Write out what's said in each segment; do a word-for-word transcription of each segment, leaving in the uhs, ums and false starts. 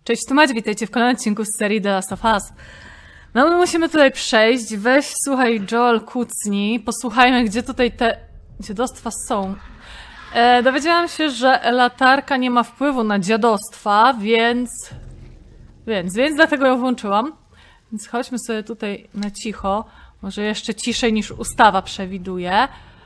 Cześć, tu Macie, witajcie w kolejnym odcinku z serii The Last of Us. No my musimy tutaj przejść, weź, słuchaj, Joel, kucnij, posłuchajmy, gdzie tutaj te dziadostwa są. E, dowiedziałam się, że latarka nie ma wpływu na dziadostwa, więc... Więc, więc dlatego ją włączyłam. Więc chodźmy sobie tutaj na cicho, może jeszcze ciszej niż ustawa przewiduje.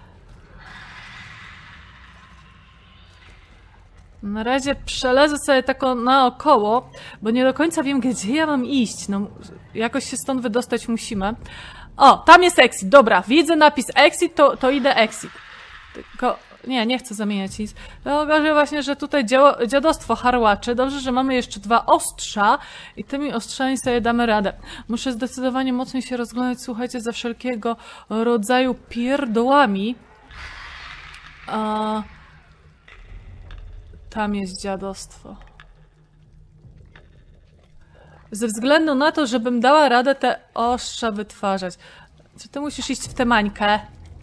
Na razie przelezę sobie tak naokoło, bo nie do końca wiem, gdzie ja mam iść. No, jakoś się stąd wydostać musimy. O, tam jest exit. Dobra, widzę napis exit, to, to idę exit. Tylko, nie, nie chcę zamieniać nic. Okaże właśnie, że tutaj dzieło, dziadostwo harłaczy. Dobrze, że mamy jeszcze dwa ostrza i tymi ostrzami sobie damy radę. Muszę zdecydowanie mocniej się rozglądać, słuchajcie, za wszelkiego rodzaju pierdołami. A... Tam jest dziadostwo. Ze względu na to, żebym dała radę te ostrza wytwarzać. Czy ty musisz iść w tę mańkę?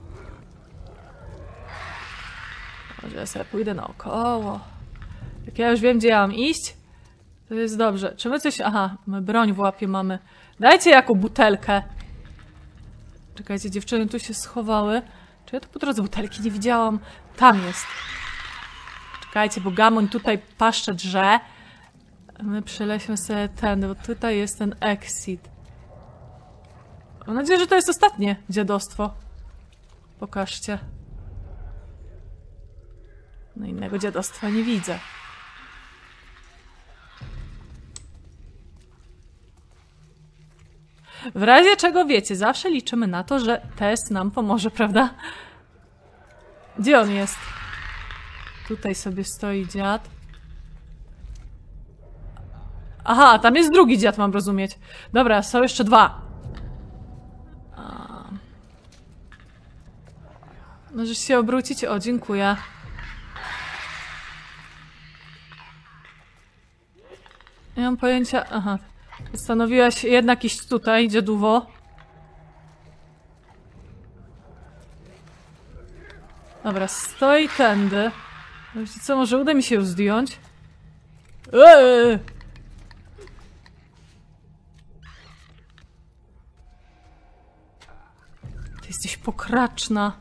Może ja sobie pójdę naokoło. Jak ja już wiem, gdzie ja mam iść, to jest dobrze. Czy my coś... Aha, my broń w łapie mamy. Dajcie jaką butelkę. Czekajcie, dziewczyny tu się schowały. Czy ja tu po drodze butelki nie widziałam? Tam jest. Czekajcie, bo gamoń tutaj paszcze drze. My przeleśmy sobie ten, bo tutaj jest ten exit. Mam nadzieję, że to jest ostatnie dziadostwo. Pokażcie. No innego dziadostwa nie widzę. W razie czego wiecie, zawsze liczymy na to, że test nam pomoże, prawda? Gdzie on jest? Tutaj sobie stoi dziad. Aha, tam jest drugi dziad, mam rozumieć. Dobra, są jeszcze dwa. A... Możesz się obrócić? O, dziękuję. Nie mam pojęcia... Aha. Postanowiłaś jednak iść tutaj, dziaduwo. Dobra, stoi tędy. Wiecie co, może uda mi się ją zdjąć? Eee! Ty jesteś pokraczna.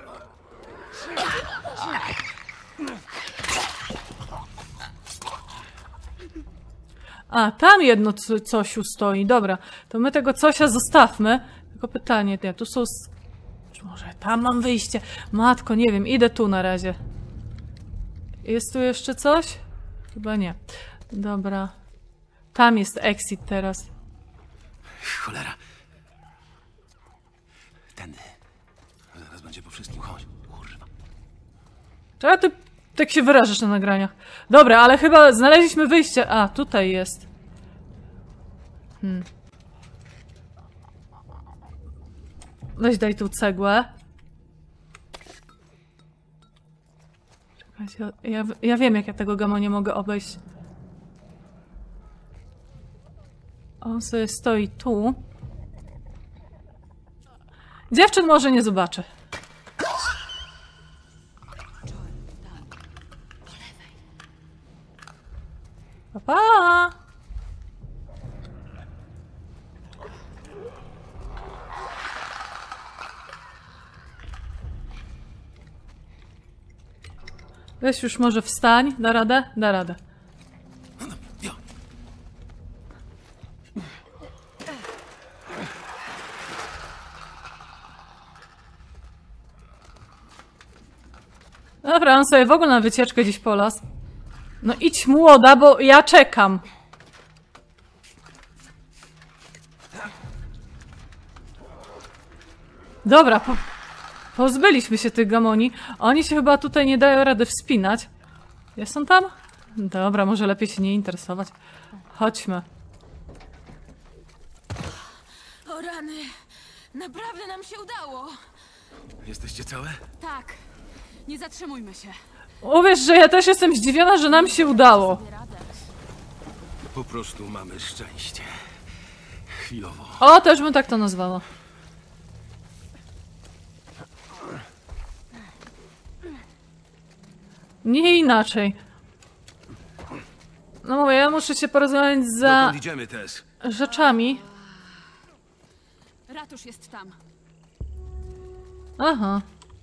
A, tam jedno co, cosiu stoi. Dobra, to my tego cosia zostawmy. Tylko pytanie, nie, tu są... Czy może tam mam wyjście? Matko, nie wiem, idę tu na razie. Jest tu jeszcze coś? Chyba nie. Dobra. Tam jest exit teraz. Cholera. Tędy. Zaraz będzie po wszystkim. Chodź. Kurwa. Czego ty tak się wyrażasz na nagraniach? Dobra, ale chyba znaleźliśmy wyjście. A, tutaj jest. Hmm. Weź daj tu cegłę. Ja, ja wiem, jak ja tego gamonia mogę obejść. On sobie stoi tu. Dziewczyn może nie zobaczy. Pa, pa. Weź już może wstań. Da radę? Da radę. Dobra, on sobie w ogóle na wycieczkę gdzieś polas. No idź młoda, bo ja czekam. Dobra, po... pozbyliśmy się tych gamoni. Oni się chyba tutaj nie dają rady wspinać. Jest on tam? Dobra, może lepiej się nie interesować. Chodźmy. O rany! Naprawdę nam się udało! Jesteście całe? Tak. Nie zatrzymujmy się. Uwierz, że ja też jestem zdziwiona, że nam się udało. Po prostu mamy szczęście. Chwilowo. O, też bym tak to nazwała. Nie inaczej. No mówię, ja muszę się porozmawiać za Dokąd idziemy, Tess? rzeczami. Ratusz jest tam. Aha.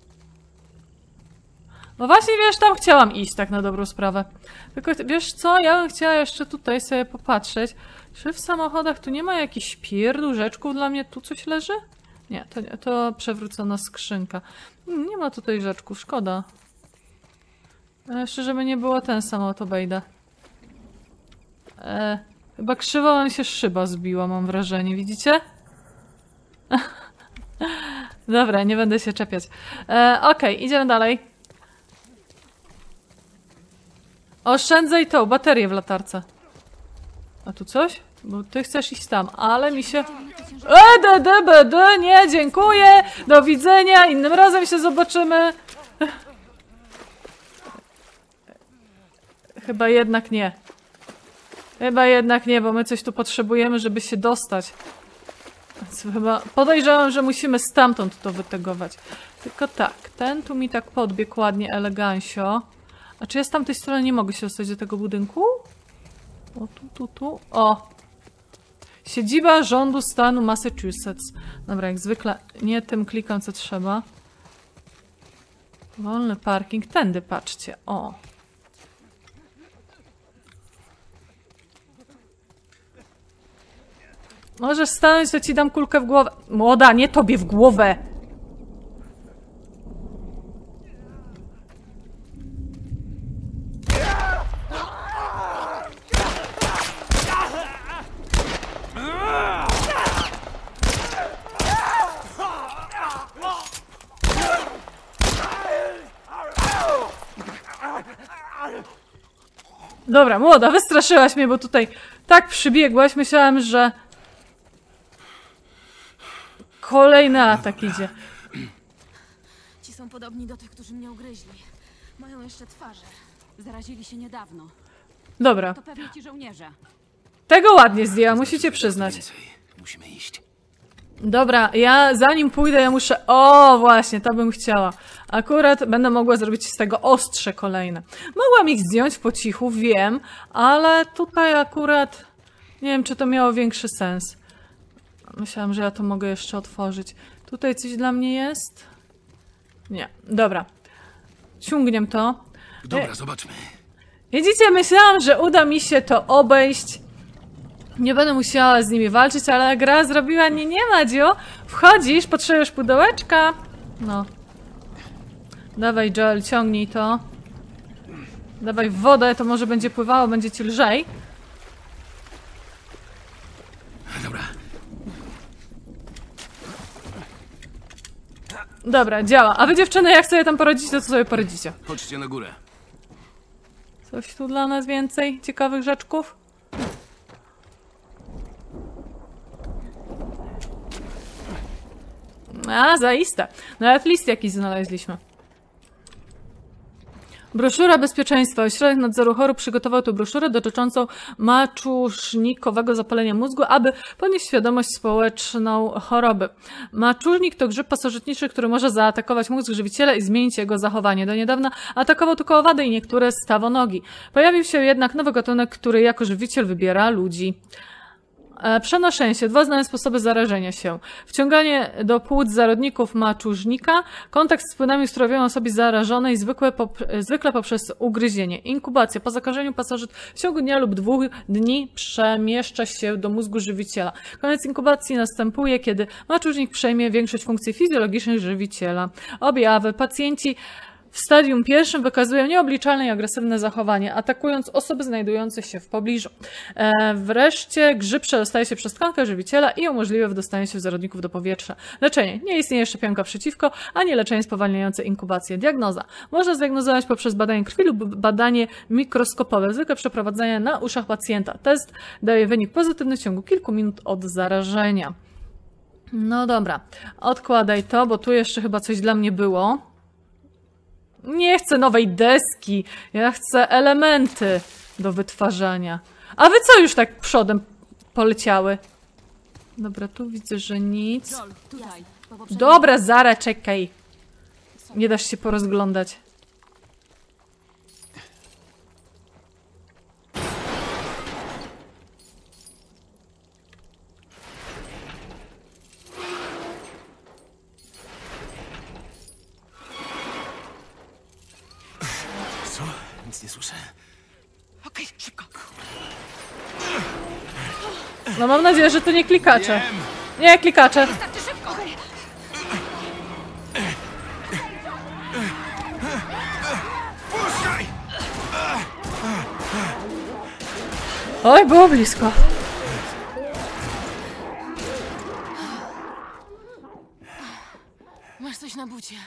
No właśnie, wiesz, tam chciałam iść, tak na dobrą sprawę. Tylko wiesz co, ja bym chciała jeszcze tutaj sobie popatrzeć. Czy w samochodach tu nie ma jakichś pierdół, rzeczków dla mnie? Tu coś leży? Nie, to nie, to przewrócona skrzynka. Nie ma tutaj rzeczków, szkoda. Ale jeszcze, żeby nie było ten samochód, obejdę. E, chyba krzywo mi się szyba zbiła, mam wrażenie, widzicie? Dobra, nie będę się czepiać. E, Okej, okay, idziemy dalej. Oszczędzaj tą baterię w latarce. A tu coś? Bo ty chcesz iść tam, ale mi się... E, d, d, b, d, nie, dziękuję, do widzenia, innym razem się zobaczymy. Chyba jednak nie. Chyba jednak nie, bo my coś tu potrzebujemy, żeby się dostać. Więc chyba podejrzewam, że musimy stamtąd to wytegować. Tylko tak, ten tu mi tak podbiegł ładnie, elegancio. A czy ja z tamtej strony nie mogę się dostać do tego budynku? O, tu, tu, tu. O! Siedziba rządu stanu Massachusetts. Dobra, jak zwykle nie tym klikam, co trzeba. Wolny parking. Tędy, patrzcie. O! Możesz stanąć, to ci dam kulkę w głowę. Młoda, nie tobie w głowę! Dobra, młoda, wystraszyłaś mnie, bo tutaj tak przybiegłaś, myślałam, że kolejny atak idzie. Ci są podobni do tych, którzy mnie ugryźli. Mają jeszcze twarze. Zarazili się niedawno. Dobra, To pewnie ci żołnierze. tego ładnie zdjęła, musicie przyznać. Więcej. Musimy iść. Dobra, ja zanim pójdę, ja muszę... O, właśnie, to bym chciała. Akurat będę mogła zrobić z tego ostrze kolejne. Mogłam ich zdjąć po cichu, wiem, ale tutaj akurat... Nie wiem, czy to miało większy sens. Myślałam, że ja to mogę jeszcze otworzyć. Tutaj coś dla mnie jest? Nie, dobra. Ciągniem to. Dobra, zobaczmy. Widzicie, myślałam, że uda mi się to obejść. Nie będę musiała z nimi walczyć, ale gra zrobiła nie, nie Madziu. Wchodzisz, potrzebujesz pudełeczka. No. Dawaj, Joel, ciągnij to. Dawaj wodę, to może będzie pływało, będzie ci lżej. Dobra. Dobra, działa. A wy dziewczyny, jak sobie tam poradzicie, to co sobie poradzicie? Chodźcie na górę. Coś tu dla nas więcej ciekawych rzeczków? A, zaiste. Nawet list jakiś znaleźliśmy. Broszura bezpieczeństwa. Ośrodek Nadzoru Chorób przygotował tę broszurę dotyczącą maczusznikowego zapalenia mózgu, aby podnieść świadomość społeczną choroby. Maczusznik to grzyb pasożytniczy, który może zaatakować mózg żywiciela i zmienić jego zachowanie. Do niedawna atakował tylko owady i niektóre stawonogi. Pojawił się jednak nowy gatunek, który jako żywiciel wybiera ludzi. Przenoszenie się. Dwa znane sposoby zarażenia się. Wciąganie do płuc zarodników maczużnika, kontakt z płynami zdrowionej osoby zarażonej zwykle, pop zwykle poprzez ugryzienie. Inkubacja. Po zakażeniu pasożyt w ciągu dnia lub dwóch dni przemieszcza się do mózgu żywiciela. Koniec inkubacji następuje, kiedy maczużnik przejmie większość funkcji fizjologicznych żywiciela. Objawy. Pacjenci w stadium pierwszym wykazują nieobliczalne i agresywne zachowanie, atakując osoby znajdujące się w pobliżu. E, wreszcie grzyb przedostaje się przez tkankę żywiciela i umożliwia wydostanie się zarodników do powietrza. Leczenie. Nie istnieje szczepionka przeciwko, ani leczenie spowalniające inkubację. Diagnoza. Można zdiagnozować poprzez badanie krwi lub badanie mikroskopowe, zwykle przeprowadzane na uszach pacjenta. Test daje wynik pozytywny w ciągu kilku minut od zarażenia. No dobra, odkładaj to, bo tu jeszcze chyba coś dla mnie było. Nie chcę nowej deski, ja chcę elementy do wytwarzania. A wy co już tak przodem poleciały? Dobra, tu widzę, że nic. Joel, tutaj. Po poprzednim- Dobra, Zara, czekaj. Nie dasz się porozglądać. Nic nie słyszę. Okej, szybko. No mam nadzieję, że to nie klikacze. Nie, klikacze. Starczy szybko! Puszczaj! Oj, było blisko. Masz coś na bucie.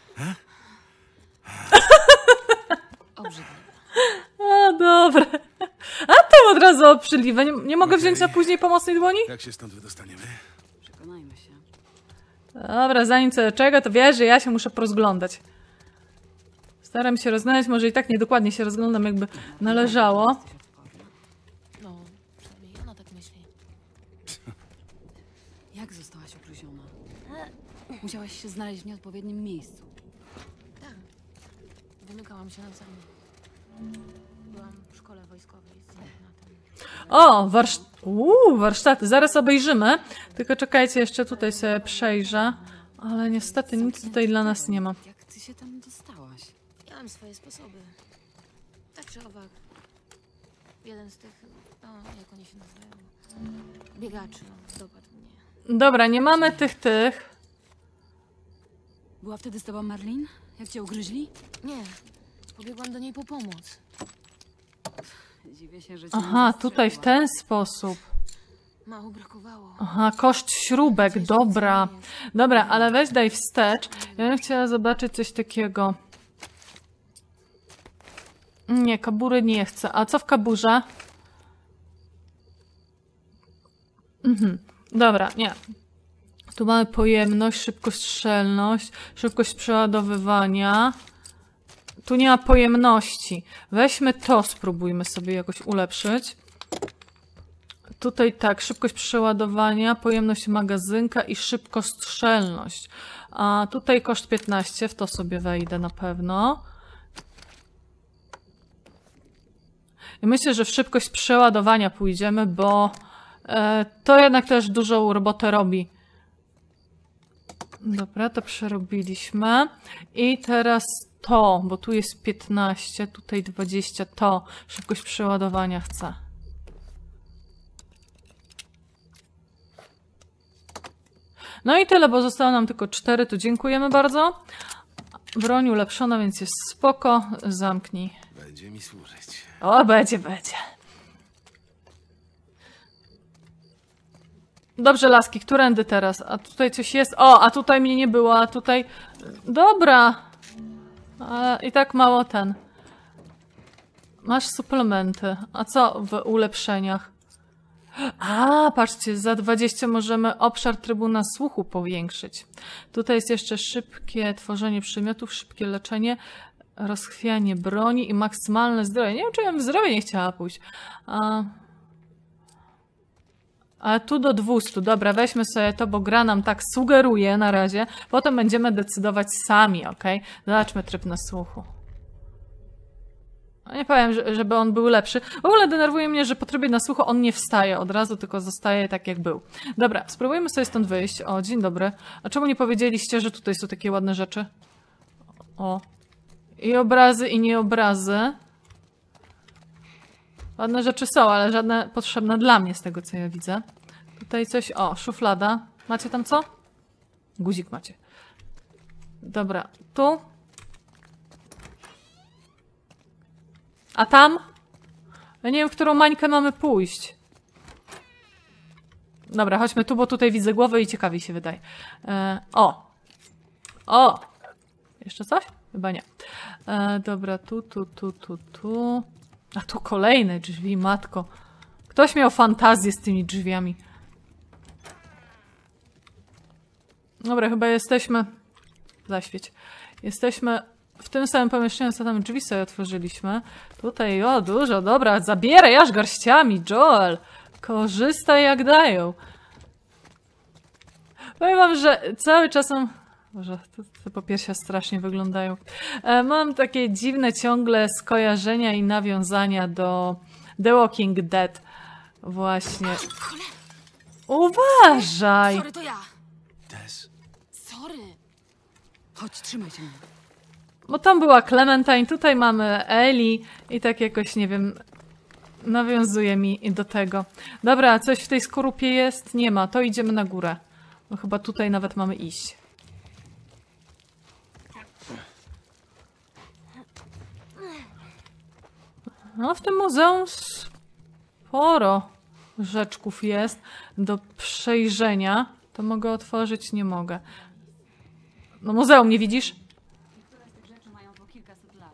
Obrzydliwe. A, dobra. A to od razu obrzydliwe. Nie, nie mogę wziąć na później pomocnej dłoni? Jak się stąd wydostaniemy? Przekonajmy się. Dobra, zanim co do czego, to wiesz, że ja się muszę porozglądać. Staram się rozglądać, może i tak niedokładnie się rozglądam, jakby należało. No, przynajmniej ona tak myśli. Jak zostałaś ugryziona? Musiałaś się znaleźć w nieodpowiednim miejscu. Tak. Wymykałam się nawzajem. Byłam w szkole wojskowej z internatem. O, warsz... Uuu, warsztaty. Zaraz obejrzymy. Tylko czekajcie, jeszcze tutaj sobie przejrzę. Ale niestety nic tutaj dla nas nie ma. Jak ty się tam dostałaś? Ja mam swoje sposoby. Tak czy owak. Jeden z tych, no jak oni się nazywają, biegaczy, no, dopadł mnie. Dobra, nie mamy tych, tych. Była wtedy z tobą Marlin? Jak cię ugryźli? Nie, pobiegłam do niej po pomoc. Dziwię się, że cię Aha, nie tutaj w zastrzeliła. ten sposób. Mało brakowało. Aha, koszt śrubek, dobra. Dobra, ale weź daj wstecz. Ja bym chciała zobaczyć coś takiego. Nie, kabury nie chcę. A co w kaburze? Mhm. Dobra, nie. Tu mamy pojemność, szybkość, strzelność, szybkość przeładowywania. Tu nie ma pojemności. Weźmy to, spróbujmy sobie jakoś ulepszyć. Tutaj tak, szybkość przeładowania, pojemność magazynka i szybkostrzelność. A tutaj koszt piętnaście, w to sobie wejdę na pewno. I myślę, że w szybkość przeładowania pójdziemy, bo e, to jednak też dużą robotę robi. Dobra, to przerobiliśmy. I teraz to, bo tu jest piętnaście, tutaj dwadzieścia, to. Szybkość przeładowania chcę. No i tyle, bo zostało nam tylko cztery, to dziękujemy bardzo. Broń ulepszona, więc jest spoko. Zamknij. Będzie mi służyć. O, będzie, będzie. Dobrze, laski, którędy teraz? A tutaj coś jest? O, a tutaj mnie nie było, a tutaj... Dobra. A, i tak mało ten. Masz suplementy. A co w ulepszeniach? A, patrzcie, za dwadzieścia możemy obszar trybuna słuchu powiększyć. Tutaj jest jeszcze szybkie tworzenie przedmiotów, szybkie leczenie, rozchwianie broni i maksymalne zdrowie. Nie wiem, czy ja bym w zdrowie nie chciała pójść. A... Ale tu do dwustu. Dobra, weźmy sobie to, bo gra nam tak sugeruje na razie. Potem będziemy decydować sami, ok? Zobaczmy tryb na słuchu. Nie powiem, żeby on był lepszy. W ogóle denerwuje mnie, że po trybie na słuchu on nie wstaje od razu, tylko zostaje tak jak był. Dobra, spróbujmy sobie stąd wyjść. O, dzień dobry. A czemu nie powiedzieliście, że tutaj są takie ładne rzeczy? O. I obrazy, i nie obrazy. Ładne rzeczy są, ale żadne potrzebne dla mnie z tego, co ja widzę. Tutaj coś... O, szuflada. Macie tam co? Guzik macie. Dobra, tu. A tam? Ja nie wiem, w którą mańkę mamy pójść. Dobra, chodźmy tu, bo tutaj widzę głowę i ciekawiej się wydaje. E, o! O! Jeszcze coś? Chyba nie. E, dobra, tu, tu, tu, tu, tu. A tu kolejne drzwi, matko. Ktoś miał fantazję z tymi drzwiami. Dobra, chyba jesteśmy... Zaświeć. Jesteśmy w tym samym pomieszczeniu, co tam drzwi sobie otworzyliśmy. Tutaj, o, dużo, dobra, zabieraj aż garściami, Joel. Korzystaj jak dają. Powiem wam, że cały czas mam... Boże, te, te popiersia strasznie wyglądają. E, mam takie dziwne ciągle skojarzenia i nawiązania do The Walking Dead. Właśnie. Uważaj! Sorry, to ja. Tess, Sorry. Chodź, trzymaj się mnie. Bo tam była Clementine, tutaj mamy Ellie i tak jakoś, nie wiem, nawiązuje mi do tego. Dobra, a coś w tej skorupie jest? Nie ma, to idziemy na górę. Bo chyba tutaj nawet mamy iść. No, w tym muzeum sporo rzeczków jest do przejrzenia. To mogę otworzyć? Nie mogę. No muzeum, nie widzisz? Niektóre z tych rzeczy mają po kilkaset lat.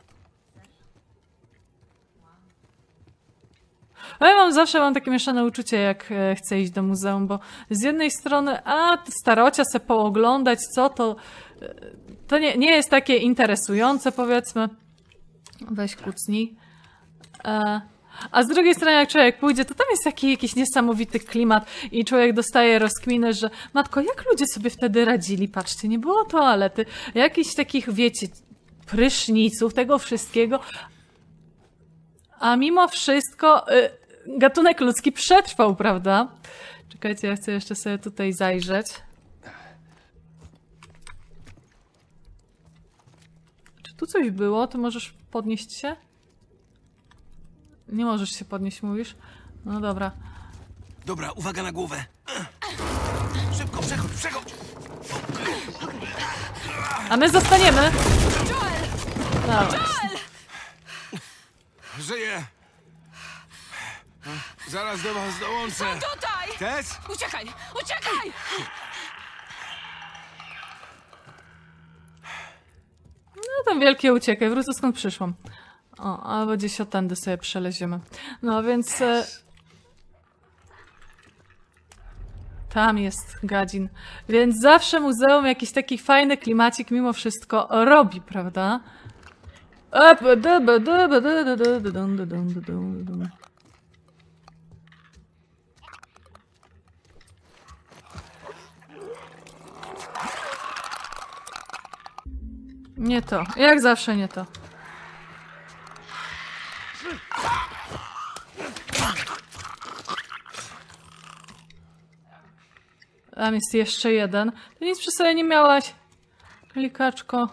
Ale ja mam zawsze mam takie mieszane uczucie, jak e, chcę iść do muzeum, bo z jednej strony, a starocia se pooglądać, co to, e, to nie, nie jest takie interesujące, powiedzmy. Weź kucnij. E, a z drugiej strony, jak człowiek pójdzie, to tam jest taki jakiś niesamowity klimat i człowiek dostaje rozkminę, że matko, jak ludzie sobie wtedy radzili? Patrzcie, nie było toalety, jakichś takich, wiecie, pryszniców, tego wszystkiego. A mimo wszystko y, gatunek ludzki przetrwał, prawda? Czekajcie, ja chcę jeszcze sobie tutaj zajrzeć. Czy tu coś było? Ty możesz podnieść się? Nie możesz się podnieść, mówisz? No dobra. Dobra, uwaga na głowę. Szybko, przechodź, przechodź! A my zostaniemy. Dawaj. Żyję! Zaraz do was dołączę. Tutaj! Tess? Uciekaj! Uciekaj! No tam wielkie uciekaj, wrócę skąd przyszłam. O, albo gdzieś o tędy sobie przeleziemy. No więc... E... Tam jest gadzin. Więc zawsze muzeum jakiś taki fajny klimacik mimo wszystko robi, prawda? Nie to. Jak zawsze nie to. Tam jest jeszcze jeden. Ty nic przy sobie nie miałaś. Klikaczko.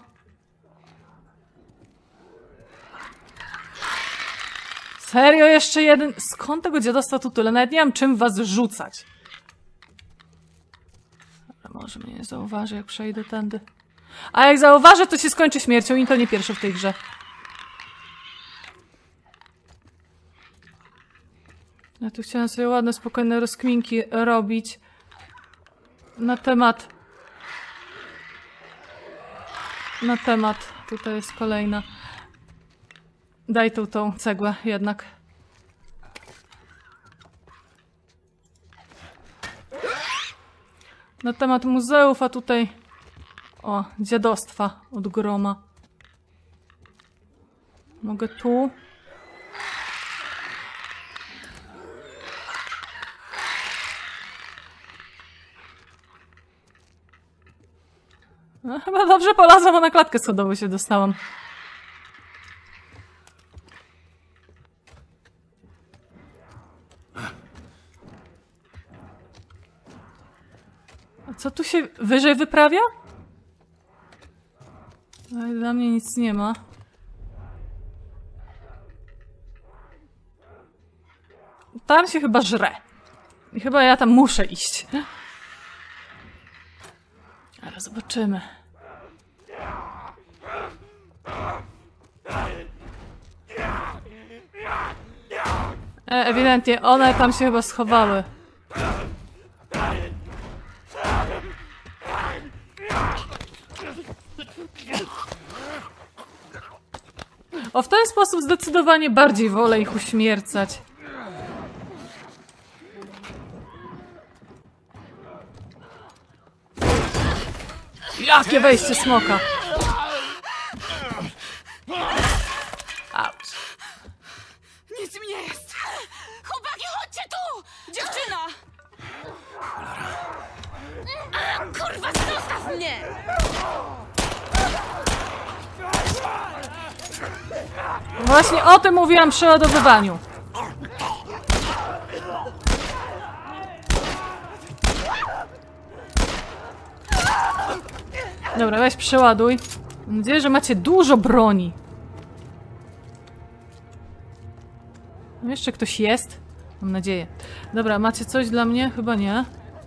Serio? Jeszcze jeden? Skąd tego dziadostwa tu tyle? Nawet nie mam czym was rzucać. Ale może mnie nie zauważy, jak przejdę tędy. A jak zauważę, to się skończy śmiercią i to nie pierwszy w tej grze. Ja tu chciałam sobie ładne, spokojne rozkminki robić. Na temat... Na temat... Tutaj jest kolejna. Daj tu tą cegłę jednak. Na temat muzeów, a tutaj... O, dziadostwa od groma. Mogę tu... No, chyba dobrze polazłam, bo na klatkę schodową się dostałam. A co tu się wyżej wyprawia? No, dla mnie nic nie ma. Tam się chyba żre. I chyba ja tam muszę iść. Ale zobaczymy. E, ewidentnie, one tam się chyba schowały. O, w ten sposób zdecydowanie bardziej wolę ich uśmiercać. Jakie wejście smoka! Auć. Nic mi nie jest! Chłopaki, chodźcie tu! Dziewczyna! A, kurwa, zostaw mnie! Właśnie o tym mówiłam przy ładowywaniu. Dobra, weź przeładuj. Mam nadzieję, że macie dużo broni. Tam jeszcze ktoś jest? Mam nadzieję. Dobra, macie coś dla mnie? Chyba nie.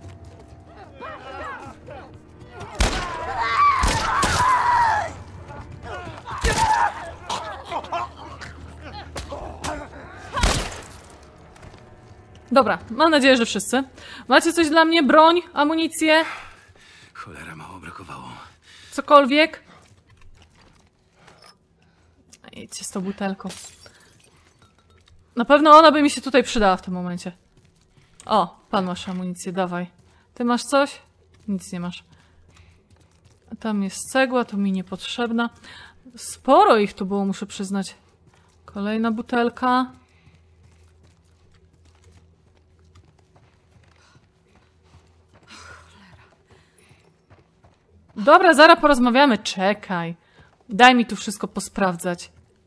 Dobra, mam nadzieję, że wszyscy. Macie coś dla mnie? Broń? Amunicję? Cholera, mało brakowało. Cokolwiek? Idźcie z tą butelką. Na pewno ona by mi się tutaj przydała w tym momencie. O, pan masz amunicję, dawaj. Ty masz coś? Nic nie masz. Tam jest cegła, to mi niepotrzebna. Sporo ich tu było, muszę przyznać. Kolejna butelka. Dobra, zaraz porozmawiamy. Czekaj. Daj mi tu wszystko posprawdzać.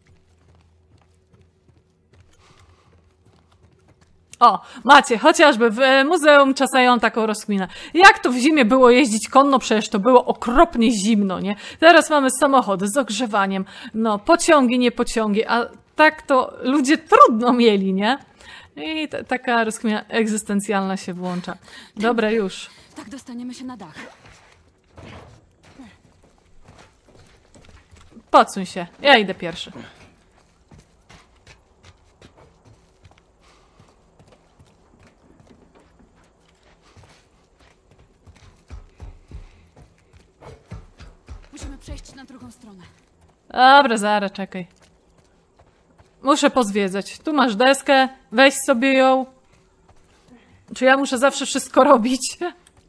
O, macie, chociażby w Muzeum Czasają taką rozkminę. Jak to w zimie było jeździć konno? Przecież to było okropnie zimno, nie? Teraz mamy samochody z ogrzewaniem, no, pociągi, nie pociągi, a tak to ludzie trudno mieli, nie? I t- taka rozkmina egzystencjalna się włącza. Dobra, już. Tak dostaniemy się na dach. Podsuń się, ja idę pierwszy. Musimy przejść na drugą stronę. Dobra, zaraz, czekaj. Muszę pozwiedzać. Tu masz deskę, weź sobie ją. Czy ja muszę zawsze wszystko robić?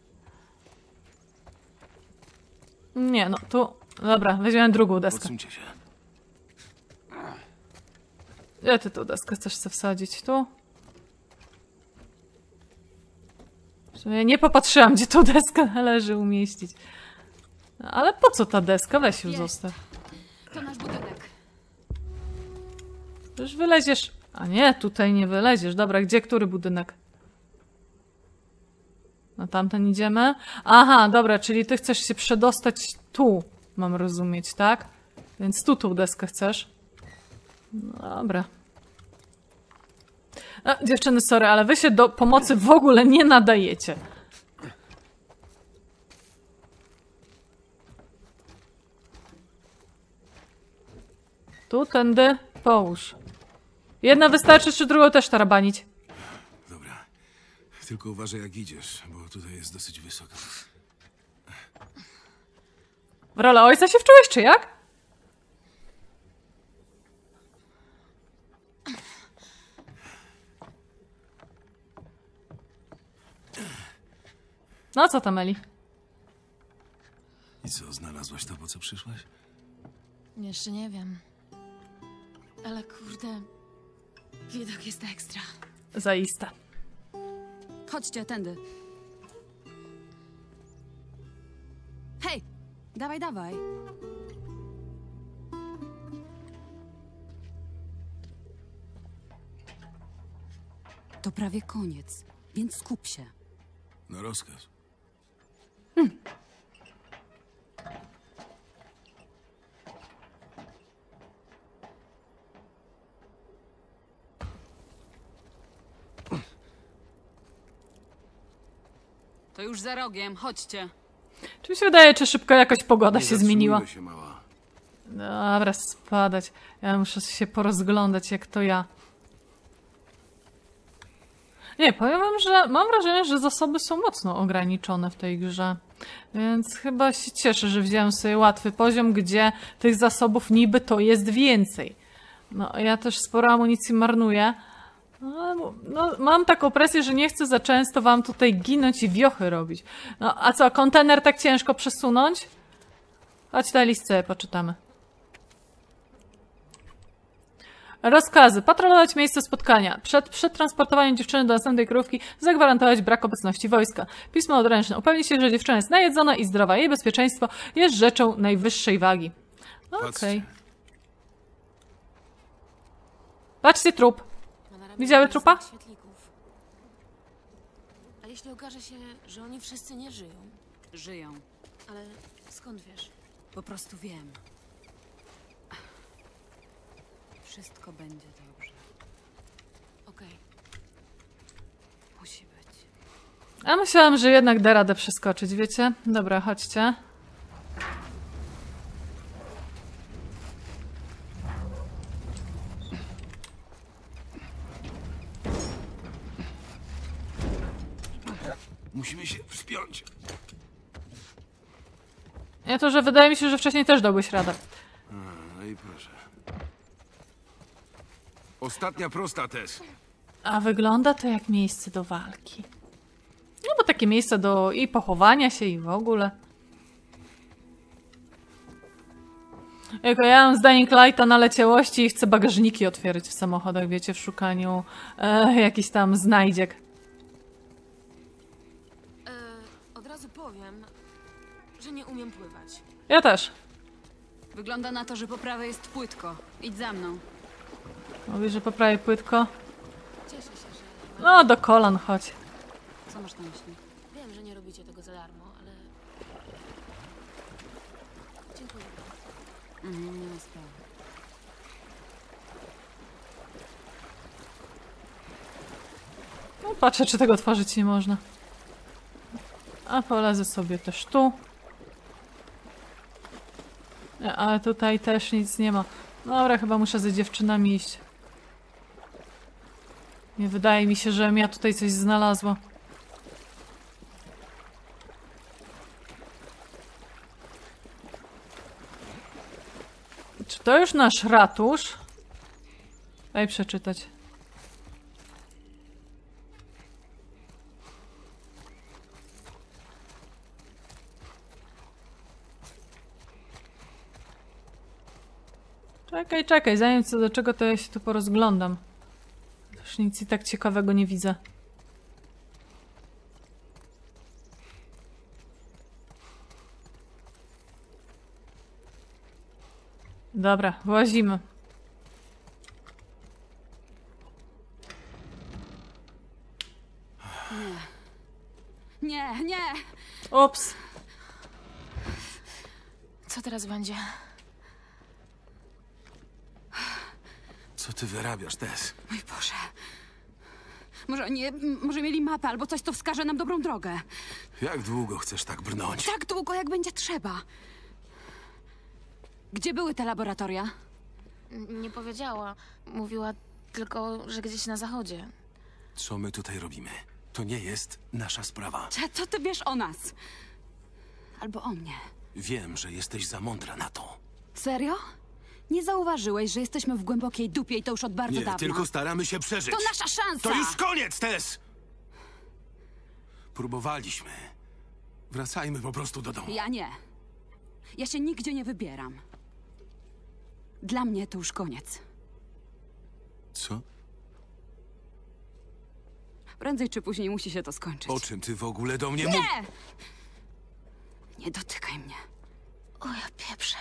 Nie, no tu... Dobra, weźmiemy drugą deskę. Odsuńcie się. Gdzie ty tą deskę chcesz sobie wsadzić? Tu? W sumie nie popatrzyłam, gdzie tą deskę należy umieścić. No, ale po co ta deska? Weź ją Jest. zostaw. To nasz budynek. Już wyleziesz... A nie, tutaj nie wyleziesz. Dobra, gdzie który budynek? Na tamten idziemy? Aha, dobra, czyli ty chcesz się przedostać tu, mam rozumieć, tak? Więc tu tą deskę chcesz. No dobra. A, dziewczyny, sorry, ale wy się do pomocy w ogóle nie nadajecie. Tu, tędy, połóż. Jedna wystarczy, czy drugą też tarabanić? Dobra. Tylko uważaj, jak idziesz, bo tutaj jest dosyć wysoko. W rolę ojca się wczułeś, czy jak? No co tam, Eli? I co, znalazłaś to, po co przyszłaś? Jeszcze nie wiem. Ale kurde, widok jest ekstra. Zaista. Chodźcie, tędy. Hej! Dawaj, dawaj. To prawie koniec, więc skup się. Na rozkaz. To już za rogiem, chodźcie. Czy mi się wydaje, czy szybko jakoś pogoda Nie się zmieniła? zatrzymujmy się, mała. Dobra, spadać. Ja muszę się porozglądać, jak to ja. Nie, powiem wam, że mam wrażenie, że zasoby są mocno ograniczone w tej grze. Więc chyba się cieszę, że wziąłem sobie łatwy poziom, gdzie tych zasobów niby to jest więcej. No, ja też sporo amunicji marnuję. No, no, mam taką presję, że nie chcę za często wam tutaj ginąć i wiochy robić. No, a co, kontener tak ciężko przesunąć? Chodź na listę, poczytamy. Rozkazy. Patrolować miejsce spotkania. Przed przetransportowaniem dziewczyny do następnej krówki zagwarantować brak obecności wojska. Pismo odręczne. Upewnić się, że dziewczyna jest najedzona i zdrowa. Jej bezpieczeństwo jest rzeczą najwyższej wagi. Okej. Okay. Patrzcie, trup. Widziały trupa? Świetlików. A jeśli okaże się, że oni wszyscy nie żyją? Żyją. Ale skąd wiesz? Po prostu wiem. Wszystko będzie dobrze. Okej. Musi być. A myślałam, że jednak da radę przeskoczyć, wiecie? Dobra, chodźcie. Musimy się wspiąć. Ja to, że wydaje mi się, że wcześniej też dałbyś radę. No i proszę. Ostatnia prosta, Tess. A wygląda to jak miejsce do walki. No bo takie miejsce do i pochowania się i w ogóle. Jako ja mam z Dying Lighta naleciałości i chcę bagażniki otwierać w samochodach, wiecie, w szukaniu e, jakichś tam znajdziek. E, od razu powiem, że nie umiem pływać. Ja też. Wygląda na to, że po prawej jest płytko. Idź za mną. Mówisz, że poprawię płytko. Cieszę się, że... No, do kolan chodź. Co masz na myśli? Wiem, że nie robicie tego za darmo, ale... Dziękuję. Mhm, nie ma sprawy. No, patrzę, czy tego otworzyć nie można. A polezę sobie też tu. Nie, ale tutaj też nic nie ma. Dobra, chyba muszę ze dziewczynami iść. Nie wydaje mi się, żebym ja tutaj coś znalazła. Czy to już nasz ratusz? Daj przeczytać. Czekaj, czekaj, zanim co do czego, to ja się tu porozglądam. Też nic i tak ciekawego nie widzę. Dobra, włazimy. Nie, nie! Ups. Co teraz będzie? Co ty wyrabiasz, Tess? Mój Boże. Może oni, m- może mieli mapę albo coś, co wskaże nam dobrą drogę. Jak długo chcesz tak brnąć? Tak długo, jak będzie trzeba. Gdzie były te laboratoria? N- Nie powiedziała. Mówiła tylko, że gdzieś na zachodzie. Co my tutaj robimy? To nie jest nasza sprawa. Cze- Co ty wiesz o nas? Albo o mnie. Wiem, że jesteś za mądra na to. Serio? Nie zauważyłeś, że jesteśmy w głębokiej dupie i to już od bardzo Nie, dawna. tylko staramy się przeżyć. To nasza szansa! To już koniec, Tess! Próbowaliśmy. Wracajmy po prostu do domu. Ja nie. Ja się nigdzie nie wybieram. Dla mnie to już koniec. Co? Prędzej czy później musi się to skończyć. O czym ty w ogóle do mnie mówisz? Nie! Nie dotykaj mnie. O ja pieprzę.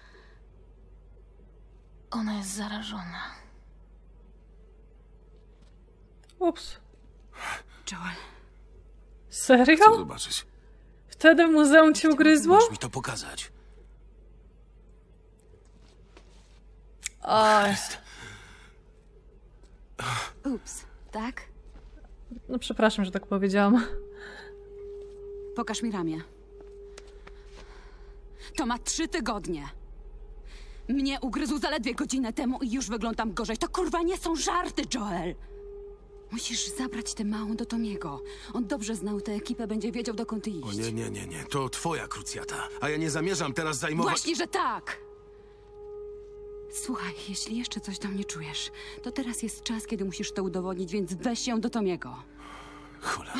Ona jest zarażona. Ups. Joel, Chcę Serio? zobaczyć. Wtedy w muzeum cię ugryzło? Możesz mi to pokazać. Oj. Jest. ups, tak? No przepraszam, że tak powiedziałam. Pokaż mi ramię. To ma trzy tygodnie. Mnie ugryzł zaledwie godzinę temu i już wyglądam gorzej. To kurwa nie są żarty, Joel! Musisz zabrać tę małą do Tomiego. On dobrze znał tę ekipę, będzie wiedział, dokąd iść. O nie, nie, nie, nie. To twoja krucjata. A ja nie zamierzam teraz zajmować... Właśnie, że tak! Słuchaj, jeśli jeszcze coś do mnie czujesz, to teraz jest czas, kiedy musisz to udowodnić, więc weź ją do Tomiego. Cholera.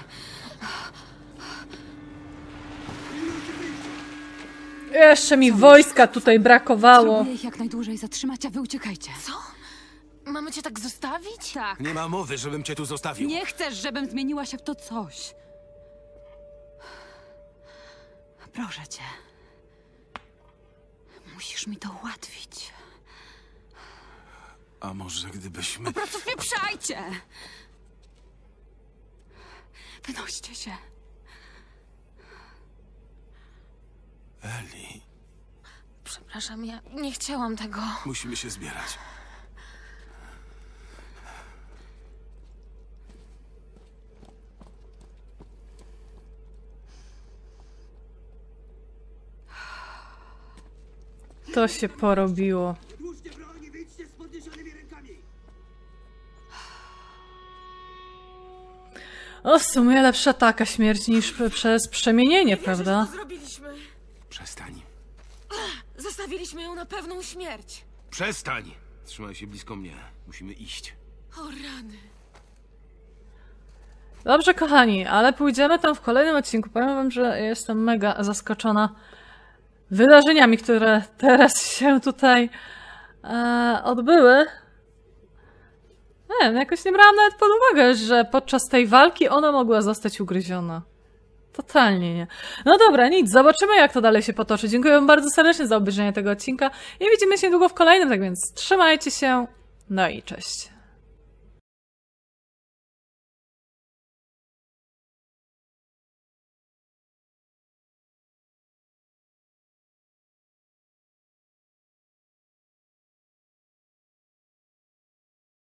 Jeszcze mi wojska tutaj brakowało. Spróbuję ich jak najdłużej zatrzymać, a wy uciekajcie. Co? Mamy cię tak zostawić? Tak. Nie ma mowy, żebym cię tu zostawił. Nie chcesz, żebym zmieniła się w to coś. Proszę cię. Musisz mi to ułatwić. A może gdybyśmy... Po prostu spieprzajcie! Wynoście się. Eli, Przepraszam, ja nie chciałam tego. musimy się zbierać. to się porobiło. Odłóżcie broń i wyjdźcie z podniesionymi rękami. O, w sumie lepsza taka śmierć niż przez przemienienie, prawda? Co zrobiliśmy? Przestań. Zostawiliśmy ją na pewną śmierć. Przestań! Trzymaj się blisko mnie. Musimy iść. O rany. Dobrze, kochani, ale pójdziemy tam w kolejnym odcinku. Powiem wam, że jestem mega zaskoczona wydarzeniami, które teraz się tutaj e, odbyły. Nie wiem, jakoś nie brałam nawet pod uwagę, że podczas tej walki ona mogła zostać ugryziona. Totalnie nie. No dobra, nic, zobaczymy jak to dalej się potoczy. Dziękuję wam bardzo serdecznie za obejrzenie tego odcinka i widzimy się niedługo w kolejnym, tak więc trzymajcie się, no i cześć.